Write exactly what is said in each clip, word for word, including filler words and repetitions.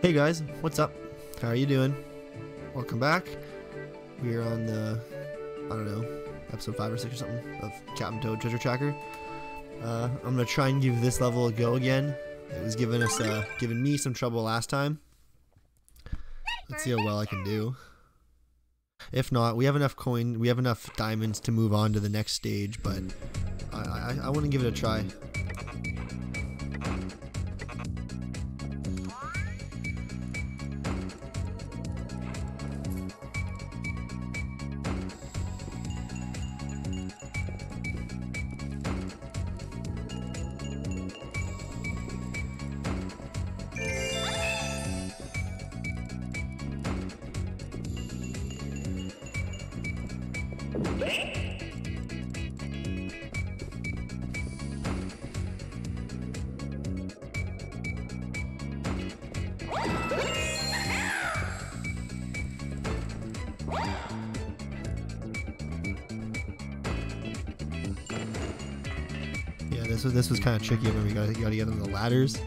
Hey guys, what's up? How are you doing? Welcome back. We are on the, I don't know, episode five or six or something of Captain Toad Treasure Tracker. Uh, I'm gonna try and give this level a go again. It was giving us, uh, giving me some trouble last time. Let's see how well I can do. If not, we have enough coin, we have enough diamonds to move on to the next stage, but I, I, I want to give it a try. Yeah, this was this was kind of tricky. Remember, you gotta, you gotta get on the ladders.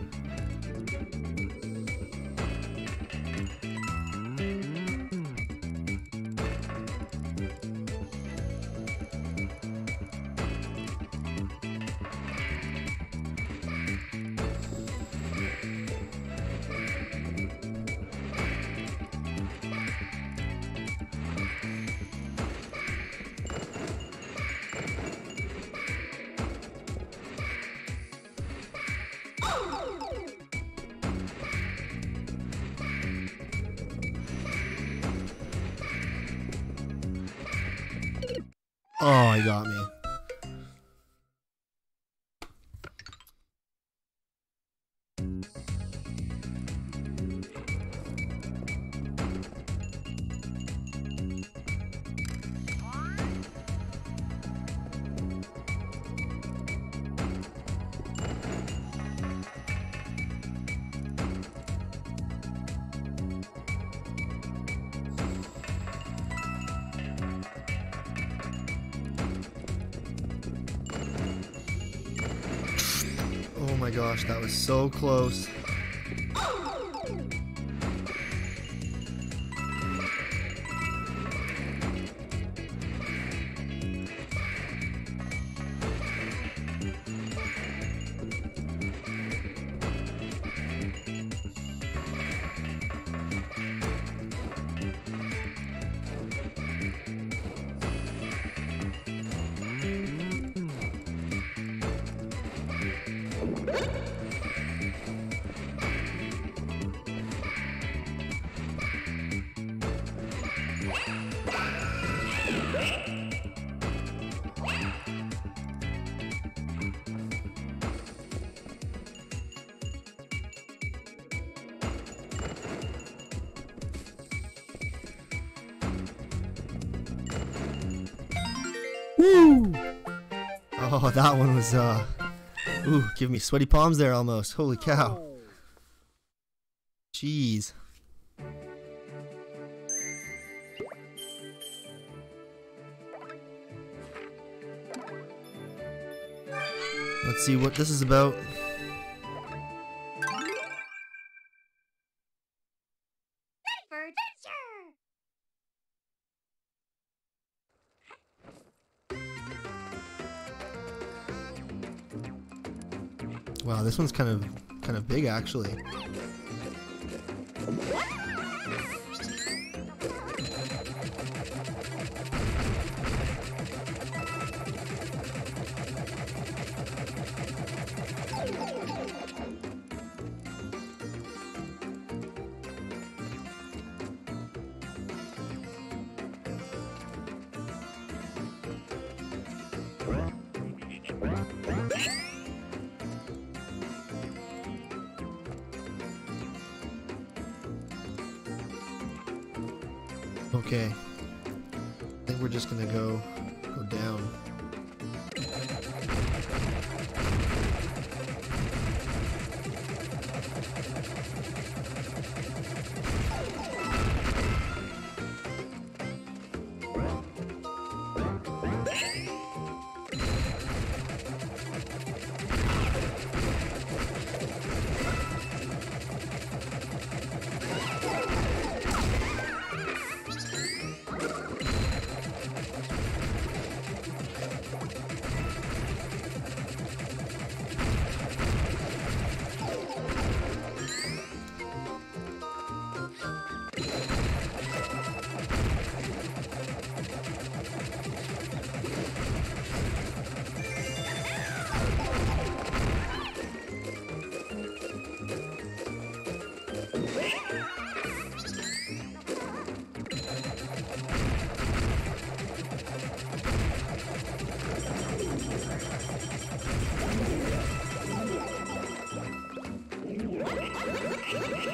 Oh, he got me. Oh my gosh, that was so close. Woo! Oh, that one was, uh, ooh, give me sweaty palms there almost. Holy cow. Jeez. Let's see what this is about. Wow, this one's kind of kind of big actually. Okay, I think we're just gonna go go down.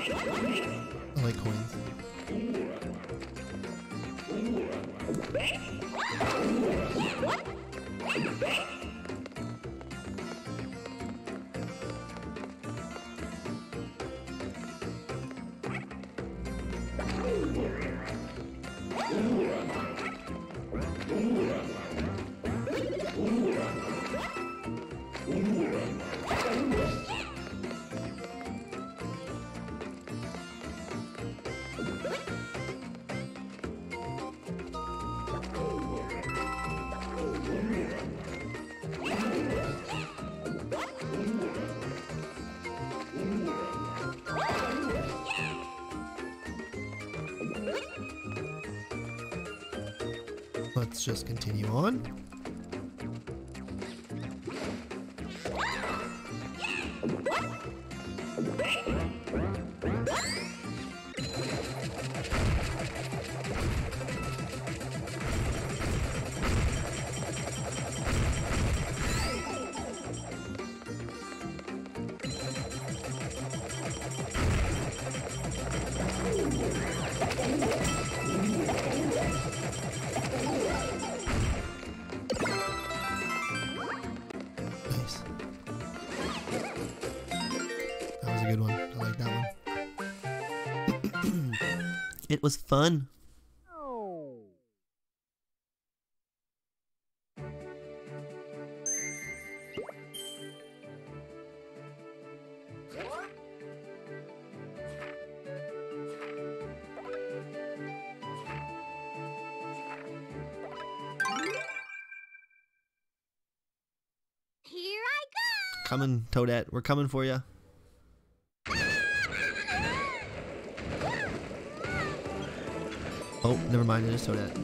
I like coins. Let's just continue on. Good one. I like that one. It was fun. Here I go. Coming, Toadette. We're coming for you. Oh, never mind, it is Toadette.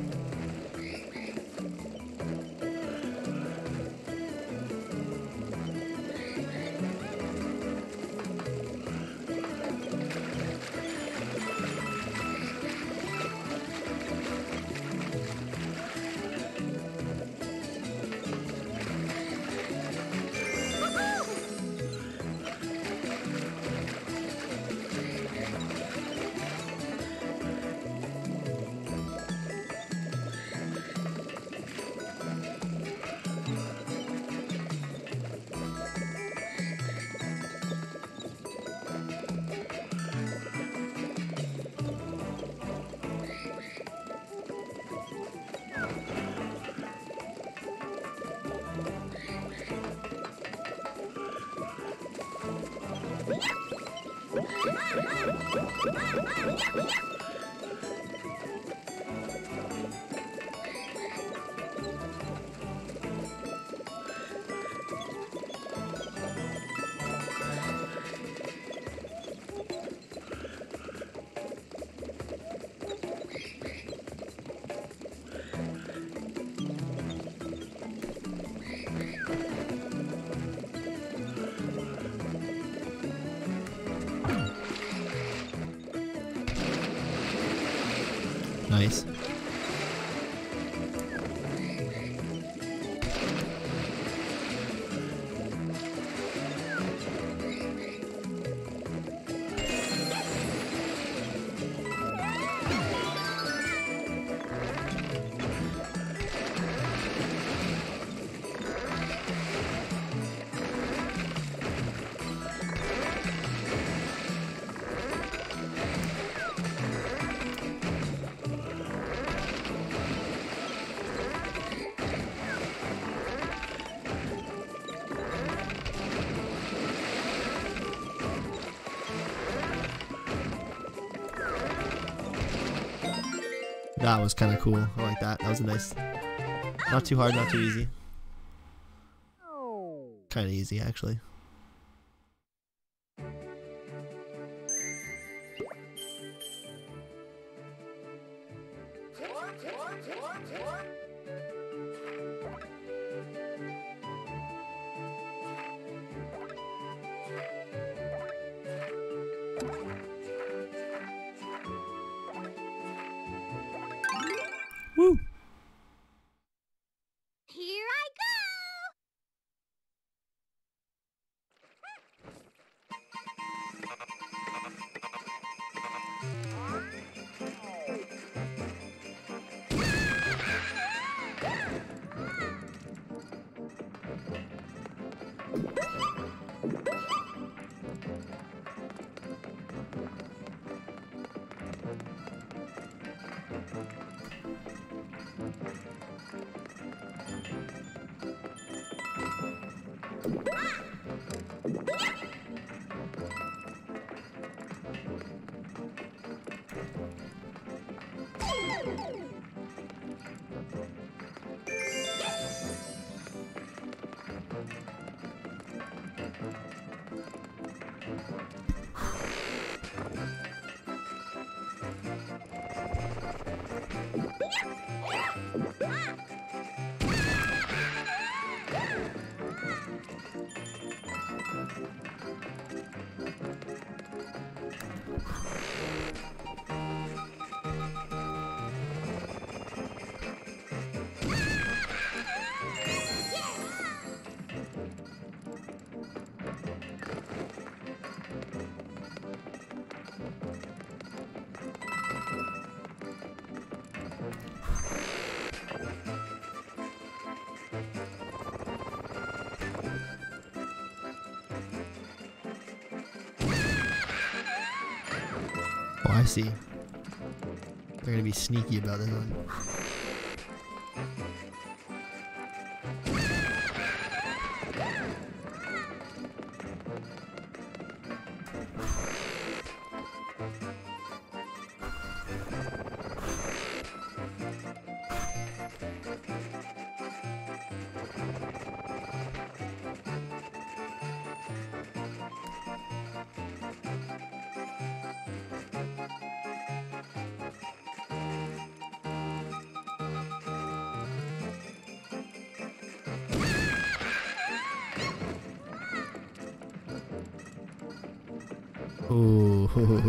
Nice. That was kind of cool. I like that. That was a nice. Not too hard, not too easy. Kind of easy, actually. Woo! Here I go. Oh, I see. They're gonna be sneaky about this one. Ooh.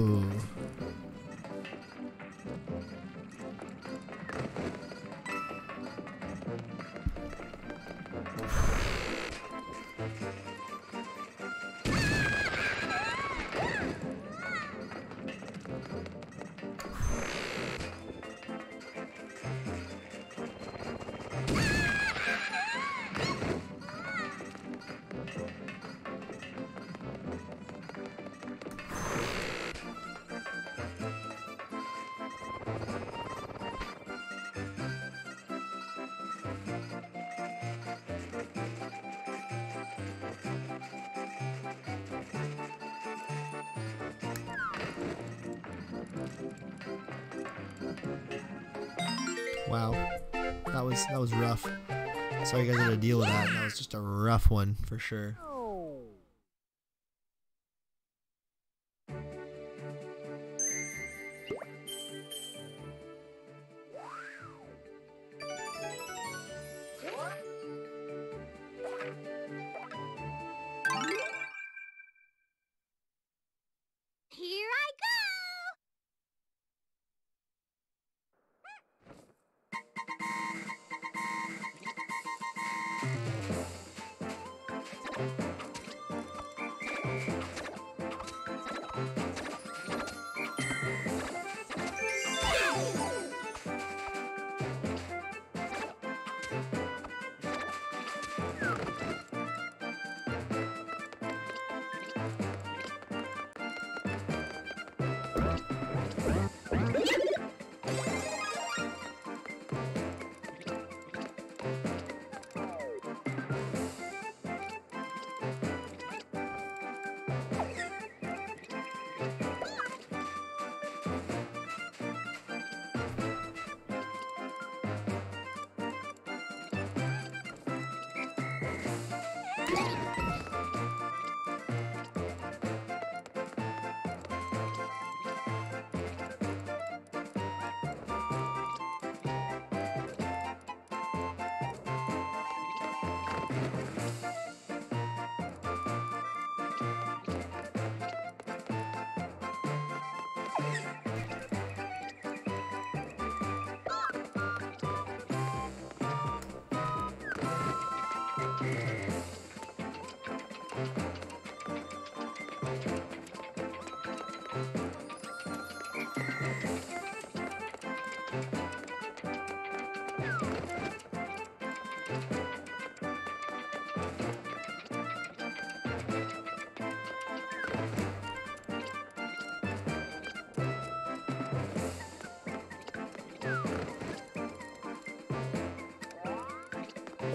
Wow, that was that was rough. Sorry you guys had to deal with that. That was just a rough one for sure. Here I go!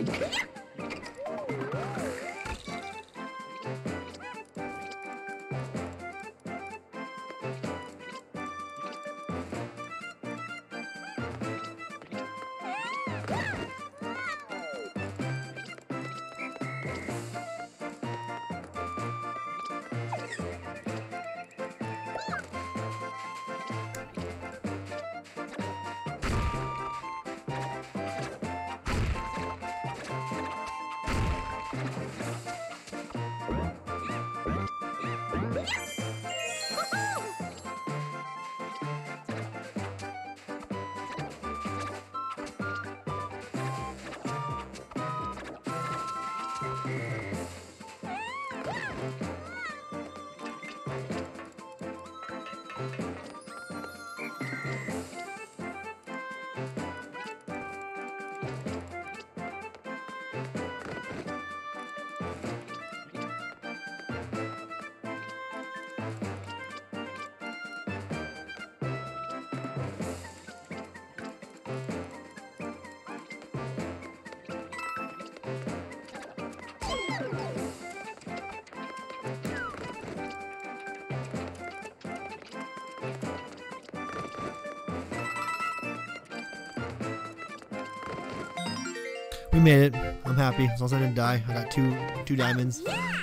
We made it. I'm happy. As long as I didn't die. I got two two diamonds.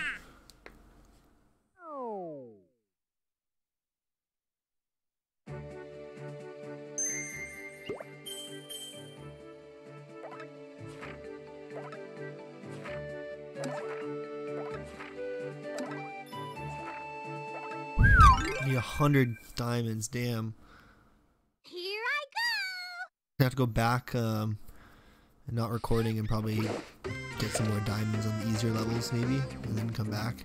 Need a hundred diamonds. Damn. Here I go. I have to go back. Um, and not recording and probably get some more diamonds on the easier levels maybe and then come back.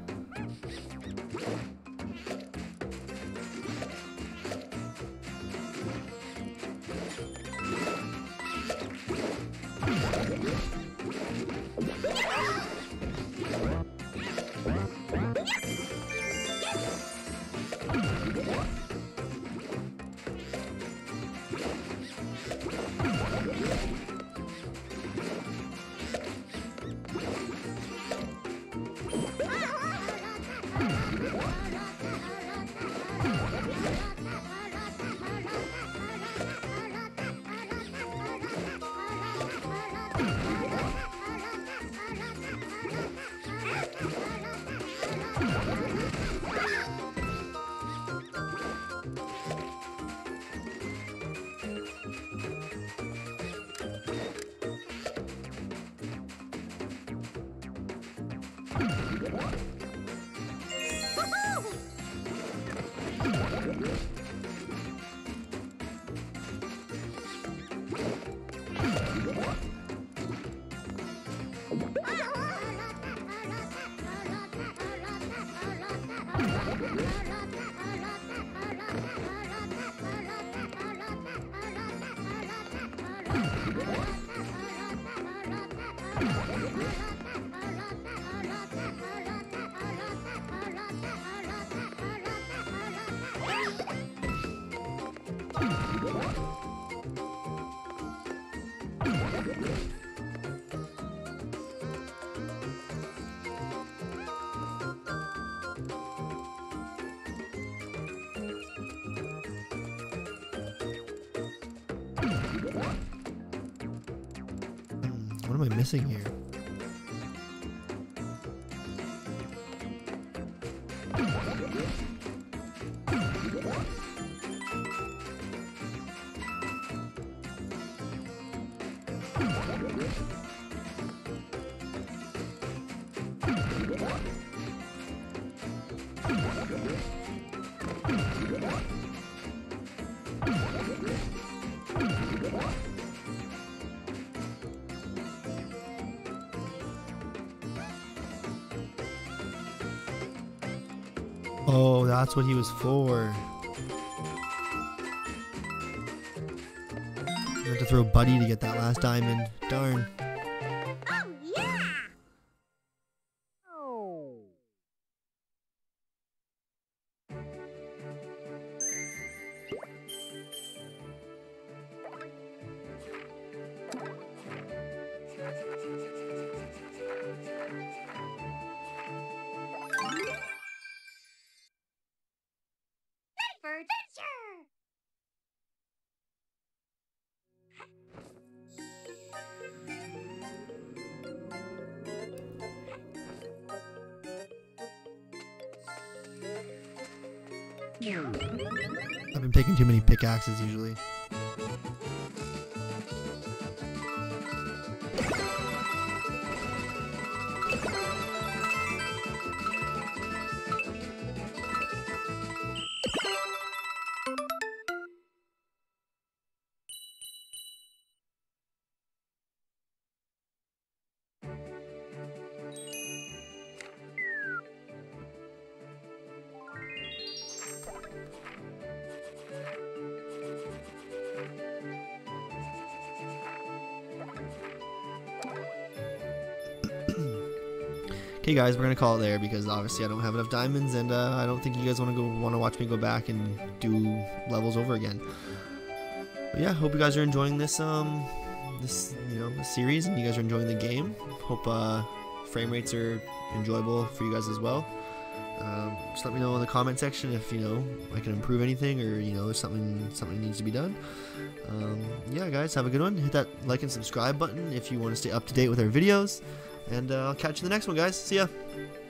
What am I missing here? Oh, that's what he was for. I have to throw Buddy to get that last diamond. Darn. Oh, yeah. Oh. adventure! I've been picking too many pickaxes usually. Okay guys, we're gonna call it there because obviously I don't have enough diamonds, and uh, I don't think you guys want to go want to watch me go back and do levels over again. But yeah, hope you guys are enjoying this um this you know this series, and you guys are enjoying the game. Hope uh, frame rates are enjoyable for you guys as well. Um, just let me know in the comment section if you know I can improve anything, or you know there's something something needs to be done. Um, yeah, guys, have a good one. Hit that like and subscribe button if you want to stay up to date with our videos. And uh, I'll catch you in the next one, guys. See ya.